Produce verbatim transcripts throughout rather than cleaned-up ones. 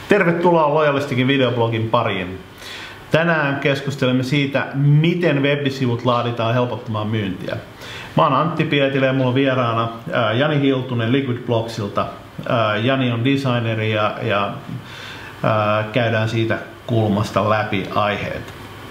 Tervetuloa Loyalistikin videoblogin pariin. Tänään keskustelemme siitä, miten web-sivut laaditaan helpottamaan myyntiä. Mä oon Antti Pietilä ja mulla on vieraana ää, Jani Hiltunen Liquid Blogsilta. Ää, Jani on designeri ja, ja ää, käydään siitä kulmasta läpi aiheet.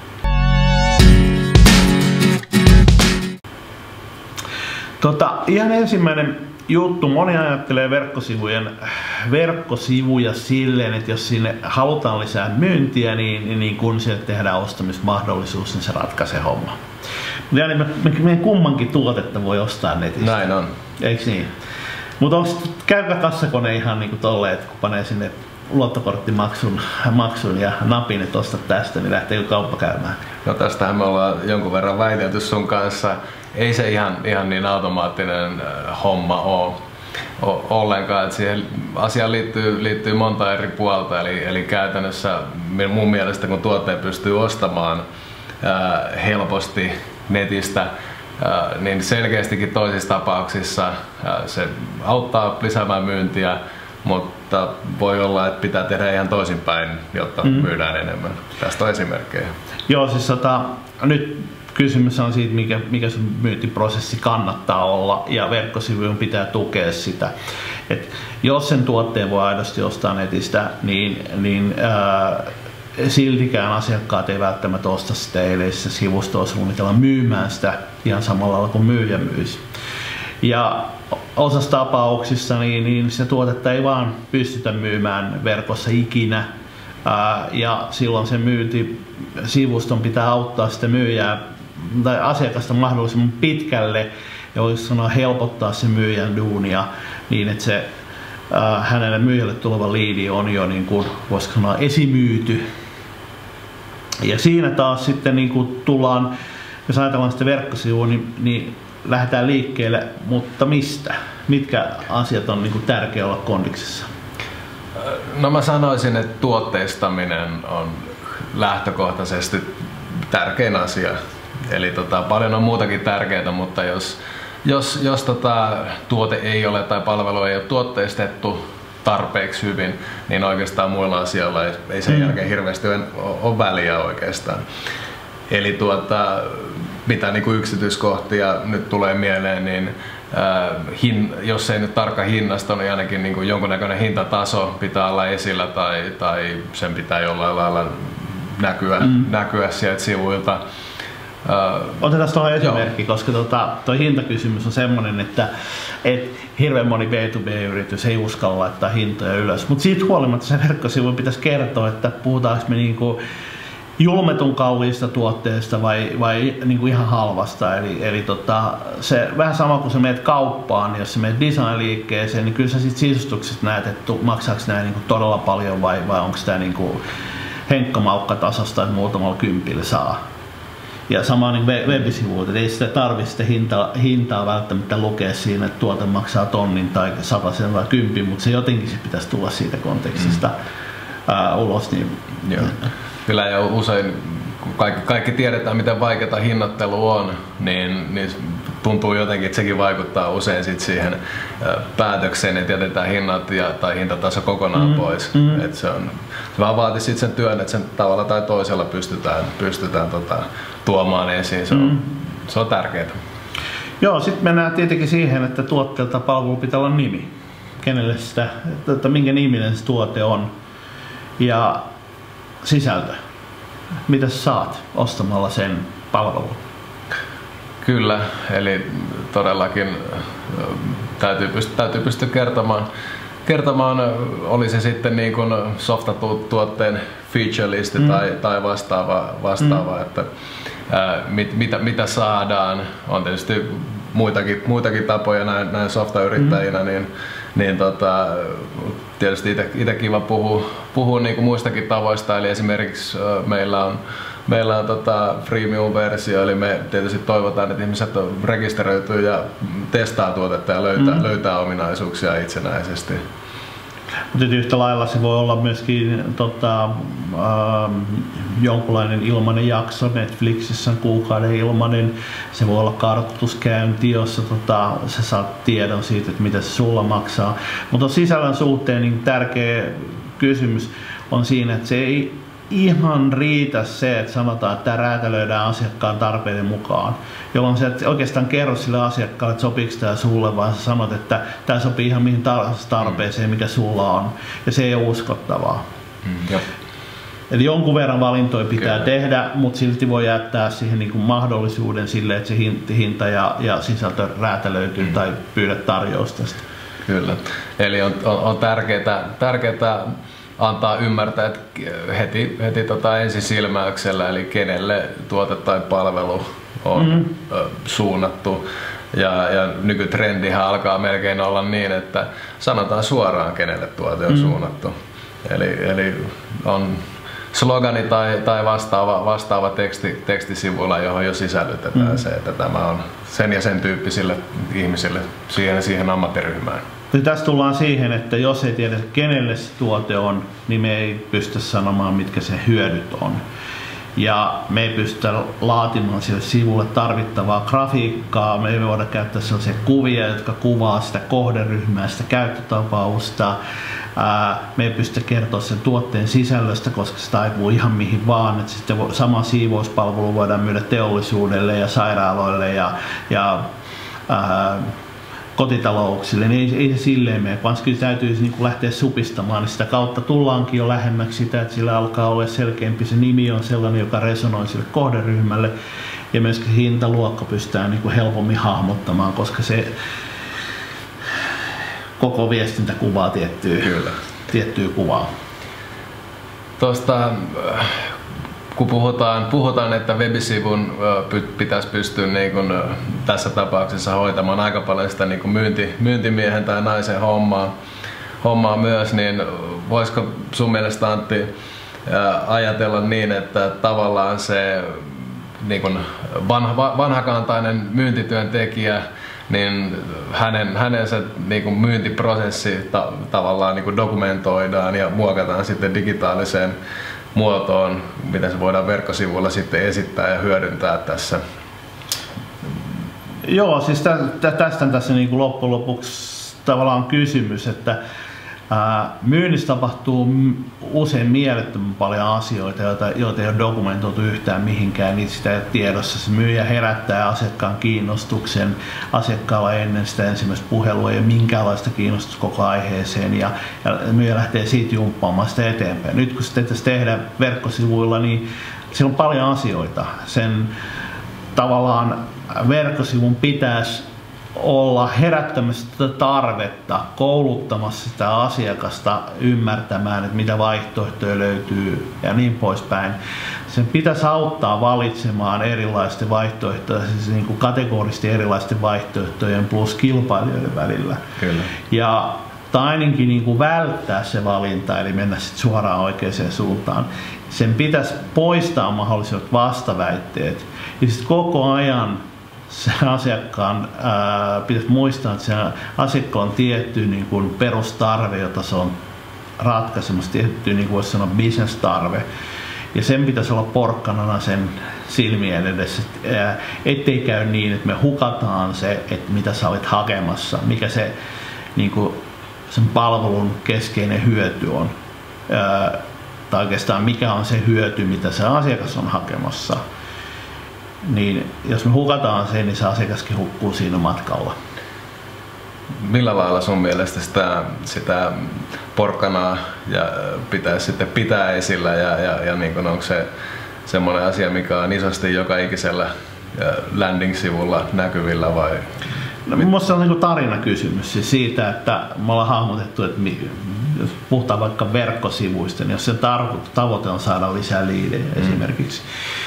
Tota, ihan ensimmäinen juttu, moni ajattelee verkkosivujen, verkkosivuja silleen, että jos sinne halutaan lisää myyntiä, niin, niin kun sille tehdään ostamismahdollisuus, niin se ratkaisee homma. Ja niin me, me, meidän kummankin tuotetta voi ostaa netistä. Näin on. Eiks niin? Mutta käykö kassakone ihan niinku tolleen, että kun panee sinne luottokorttimaksun maksun ja napin, että ostat tästä, niin lähteekö kauppa käymään? No tästähän me ollaan jonkun verran väitelty sun kanssa. Ei se ihan, ihan niin automaattinen homma ole ollenkaan. Että siihen asiaan liittyy, liittyy monta eri puolta. Eli, eli käytännössä mun mielestä kun tuotteen pystyy ostamaan ää, helposti netistä, ää, niin selkeästikin toisissa tapauksissa ää, se auttaa lisäämään myyntiä. Mutta voi olla, että pitää tehdä ihan toisinpäin, jotta mm. myydään enemmän. Tästä on esimerkkejä. Joo, siis tota, nyt kysymys on siitä, mikä, mikä sun myyntiprosessi kannattaa olla, ja verkkosivujen pitää tukea sitä. Et jos sen tuotteen voi aidosti ostaa netistä, niin, niin ää, siltikään asiakkaat ei välttämättä osta sitä, ellei se sivustoa suunnitella myymään sitä ihan samalla lailla kuin myyjä myisi. Ja osassa tapauksissa niin, niin se tuotetta ei vaan pystytä myymään verkossa ikinä. Ää, ja silloin se myyntisivuston pitää auttaa sitä myyjää tai asiakasta mahdollisimman pitkälle ja voisi sanoa helpottaa se myyjän duunia niin, että se ää, hänelle myyjälle tuleva liidi on jo niin kuin voisi sanoa esimyyty. Ja siinä taas sitten niin kuin tullaan, jos ajatellaan sitä verkkosivua, niin, niin lähdetään liikkeelle, mutta mistä? Mitkä asiat on niin kuin tärkeää olla kondiksessa? No mä sanoisin, että tuotteistaminen on lähtökohtaisesti tärkein asia. Eli tota, paljon on muutakin tärkeää, mutta jos, jos, jos tota, tuote ei ole tai palvelu ei ole tuotteistettu tarpeeksi hyvin, niin oikeastaan muilla asioilla ei, ei sen mm. jälkeen hirveästi ole, ole väliä oikeastaan. Eli tuota, mitä niin kuin yksityiskohtia nyt tulee mieleen, niin äh, hin, jos ei nyt tarkka hinnasta, niin ainakin niin kuin jonkunnäköinen hintataso pitää olla esillä tai, tai sen pitää jollain lailla näkyä, mm. näkyä sieltä sivuilta. Uh, Otetaan tuohon esimerkki, joo. Koska tota, toi hintakysymys on semmoinen, että et hirveän moni B to B-yritys ei uskalla laittaa hintoja ylös. Mutta siitä huolimatta sen verkkosivun pitäisi kertoa, että puhutaanko me niinku julmetun kalliista tuotteesta vai, vai niinku ihan halvasta. Eli, eli tota, se vähän sama kuin sä meet kauppaan, niin jos sä meet design-liikkeeseen, niin kyllä sä sit sisustuksesta näet, että maksaako nämä niinku todella paljon vai, vai onko tämä niinku henkkomaukka-tasosta, että muutamalla kympillä saa. Ja sama niin web-sivuilta, että ei sitä tarvitse sitä hintaa, hintaa välttämättä lukea siinä, että tuote maksaa tonnin tai satasen tai kympin, mutta se jotenkin se pitäisi tulla siitä kontekstista mm. ää, ulos. Niin, joo. Kyllä ja usein, kun kaikki, kaikki tiedetään miten vaikeaa hinnoittelu on, niin, niin tuntuu jotenkin, että sekin vaikuttaa usein sit siihen ää, päätökseen, että jätetään hinnat ja, tai hintataso kokonaan mm. pois. Mm. Et se, on, se vaan vaatii sit sen työn, että sen tavalla tai toisella pystytään, pystytään tota, tuomaan esiin. Se on, mm. se on tärkeää. Joo, sitten mennään tietenkin siihen, että tuotteelta palvelu pitää olla nimi. Kenelle sitä, että minkä niminen se tuote on. Ja sisältö. Mitä sä saat ostamalla sen palvelun? Kyllä, eli todellakin täytyy pystyä, täytyy pystyä kertomaan, kertomaan, oli se sitten niin kuin softatuotteen feature-listi mm. tai, tai vastaava, vastaava mm. että ää, mit, mitä, mitä saadaan. On tietysti muitakin, muitakin tapoja näin, näin softayrittäjinä, mm. niin, niin tota, tietysti itse kiva puhua, puhua niin kuin muistakin tavoista, eli esimerkiksi ää, meillä on Meillä on tota freemium-versio, eli me tietysti toivotaan, että ihmiset rekisteröityy ja testaa tuotetta ja löytää, mm. löytää ominaisuuksia itsenäisesti. Mutta yhtä lailla se voi olla myöskin tota, ähm, jonkunlainen ilmainen jakso, Netflixissä on kuukauden ilmainen, se voi olla kartoituskäynti, jossa tota, sä saat tiedon siitä, että mitä se sulla maksaa. Mutta sisällön suhteen niin tärkeä kysymys on siinä, että se ei ihan riitä se, että sanotaan, että tämä räätälöidään asiakkaan tarpeiden mukaan, jolloin sä et oikeastaan kerro sille asiakkaalle, että sopiiko tämä sulle, vaan sä sanot, että tämä sopii ihan mihin tarpeeseen, mikä sulla on, ja se ei ole uskottavaa. Mm, Eli jonkun verran valintoja pitää Kyllä. tehdä, mutta silti voi jättää siihen niin kuin mahdollisuuden sille, että se hinta ja, ja sisältö räätälöityy mm. tai pyydät tarjousta. Kyllä. Eli on, on, on tärkeää, tärkeää antaa ymmärtää, että heti, heti tota ensisilmäyksellä, eli kenelle tuote tai palvelu on mm. suunnattu. Ja, ja nykytrendihän alkaa melkein olla niin, että sanotaan suoraan, kenelle tuote on mm. suunnattu. Eli, eli on slogani tai, tai vastaava, vastaava teksti, tekstisivulla, johon jo sisällytetään mm. se, että tämä on sen ja sen tyyppisille ihmisille, siihen, siihen ammattiryhmään. Ja tässä tullaan siihen, että jos ei tiedä, kenelle se tuote on, niin me ei pysty sanomaan, mitkä se hyödyt on. Ja me ei pystytä laatimaan sille sivulle tarvittavaa grafiikkaa, me ei voida käyttää sellaisia kuvia, jotka kuvaa sitä kohderyhmää, sitä käyttötapausta. Me ei pystytä kertoa sen tuotteen sisällöstä, koska se taipuu ihan mihin vaan. Että sitten sama siivouspalvelu voidaan myydä teollisuudelle ja sairaaloille ja, ja ää, kotitalouksille, niin ei, ei se silleen mene, vaan kyllä täytyisi niin kuin lähteä supistamaan, niin sitä kautta tullaankin jo lähemmäksi sitä, että sillä alkaa olla selkeämpi, se nimi on sellainen, joka resonoi sille kohderyhmälle, ja myöskin hintaluokka pystytään niin kuin helpommin hahmottamaan, koska se koko viestintä kuvaa tiettyä, Kyllä. tiettyä kuvaa. Tuosta, kun puhutaan, puhutaan, että webisivun pitäisi pystyä niin kuin tässä tapauksessa hoitamaan aika paljon sitä niin kuin myynti, myyntimiehen tai naisen hommaa, hommaa myös, niin voisiko sun mielestä, Antti, ajatella niin, että tavallaan se niin kuin vanha, vanhakantainen myyntityöntekijä, niin hänen, hänen se niin kuin myyntiprosessi ta, tavallaan niin kuin dokumentoidaan ja muokataan sitten digitaaliseen muotoon, miten se voidaan verkkosivuilla sitten esittää ja hyödyntää tässä. Joo, siis tä, tä, tästä tässä niin kuin loppujen lopuksi tavallaan on kysymys, että ää, myynnissä tapahtuu usein mielettömän paljon asioita, joita, joita ei ole dokumentoitu yhtään mihinkään, niin sitä ei ole tiedossa. Se myyjä herättää asiakkaan kiinnostuksen, asiakkaalla ennen sitä ensimmäistä puhelua ei ole minkäänlaista kiinnostusta koko aiheeseen, ja, ja myyjä lähtee siitä jumppaamaan sitä eteenpäin. Nyt kun sitä tehdään verkkosivuilla, niin siellä on paljon asioita. Sen tavallaan verkkosivun pitäisi olla herättämässä tätä tarvetta, kouluttamassa sitä asiakasta ymmärtämään, että mitä vaihtoehtoja löytyy ja niin poispäin. Sen pitäisi auttaa valitsemaan erilaisten vaihtoehtojen, siis niin kuin kategorisesti erilaisten vaihtoehtojen plus kilpailijoiden välillä. Kyllä. Ja tai ainakin niin kuin välttää se valinta, eli mennä sit suoraan oikeaan suuntaan. Sen pitäisi poistaa mahdolliset vastaväitteet. Ja sitten koko ajan sen asiakkaan ää, pitäisi muistaa, että se asiakkaan on tietty niin kuin perustarve, jota se on ratkaisemassa, tietty niin kuin voisi sanoa business-tarve. Ja sen pitäisi olla porkkanana sen silmien edessä, ää, ettei käy niin, että me hukataan se, että mitä sä olet hakemassa, mikä se niin kuin sen palvelun keskeinen hyöty on. Ää, tai oikeastaan mikä on se hyöty, mitä se asiakas on hakemassa. Niin jos me hukataan sen, niin se asiakaskin hukkuu siinä matkalla. Millä lailla sun mielestä sitä, sitä porkkanaa ja pitäisi sitten pitää esillä ja, ja, ja niin kun onko se semmoinen asia, mikä on isosti joka ikisellä landing-sivulla näkyvillä vai? No, minusta se on niin tarinakysymys siis siitä, että me ollaan hahmotettu, että jos puhutaan vaikka verkkosivuista, niin jos sen tavoite on saada lisää liidejä mm. esimerkiksi,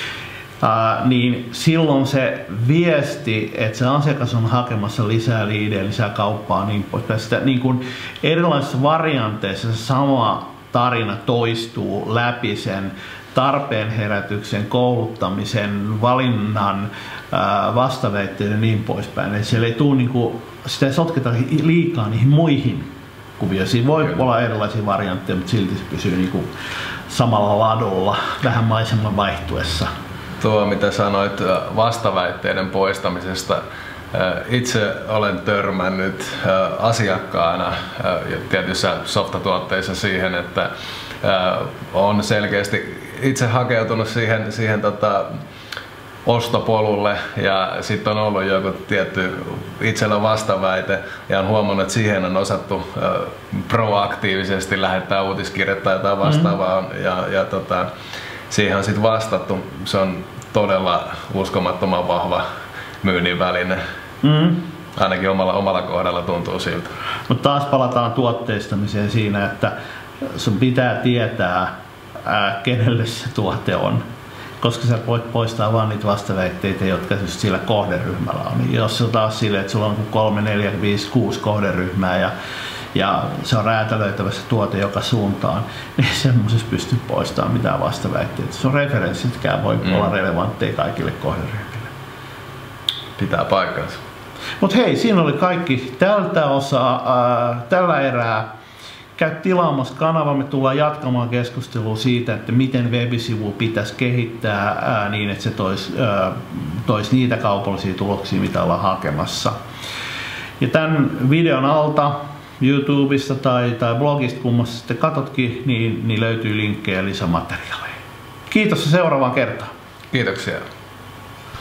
Uh, niin silloin se viesti, että se asiakas on hakemassa lisää liidejä, lisää kauppaa, niin poispäin. Sitä, niin kuin erilaisissa varianteissa se sama tarina toistuu läpi sen tarpeen herätyksen, kouluttamisen, valinnan, uh, vastaväitteiden ja niin poispäin. Eli siellä ei tule, niin kuin, sitä ei sotketa liikaa niihin muihin kuvioihin. Siinä voi Kyllä. olla erilaisia variantteja, mutta silti se pysyy niin kuin samalla ladulla, vähän maiseman vaihtuessa. Tuo, mitä sanoit vastaväitteiden poistamisesta, Itse olen törmännyt asiakkaana ja tietyissä softatuotteissa siihen, että on selkeästi itse hakeutunut siihen, siihen tota, ostopolulle ja sitten on ollut joku tietty itsellä vastaväite ja on huomannut, että siihen on osattu proaktiivisesti lähettää uutiskirjettä tai jotain vastaavaa mm-hmm. ja, ja tota, siihen on sitten vastattu. Se on todella uskomattoman vahva myynnin väline. Mm. Ainakin omalla, omalla kohdalla tuntuu siltä. Mutta taas palataan tuotteistamiseen siinä, että sun pitää tietää, ää, kenelle se tuote on. Koska sä voit poistaa vaan niitä vastaväitteitä, jotka just sillä kohderyhmällä on. Niin jos se on taas silleen, että sulla on kolme, neljä, viisi, kuusi kohderyhmää ja, ja se on räätälöitävä se tuote joka suuntaan, niin semmoisessa pystyy poistamaan mitään vastaväitteitä. Sun referenssitkään voi mm. olla relevantteja kaikille kohderyhmille. Pitää paikkansa. Mut hei, siinä oli kaikki tältä osaa, ää, tällä erää. Käy tilaamassa kanava, me tullaan jatkamaan keskustelua siitä, että miten webisivu pitäisi kehittää ää, niin, että se toisi tois niitä kaupallisia tuloksia, mitä ollaan hakemassa. Ja tämän videon alta YouTubesta tai, tai blogista, kummassa sitten katsotkin, niin, niin löytyy linkkejä lisämateriaaleja. Kiitos ja seuraavaan kertaan. Kiitoksia.